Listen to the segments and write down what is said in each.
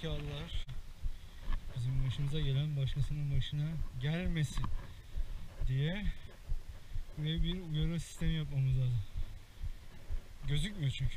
gerizekalılar. Bizim başımıza gelen başkasının başına gelmesin diye ve bir uyarı sistemi yapmamız lazım. Gözükmüyor çünkü.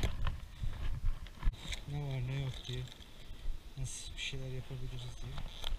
Ne var ne yok diye, nasıl bir şeyler yapabiliriz diye.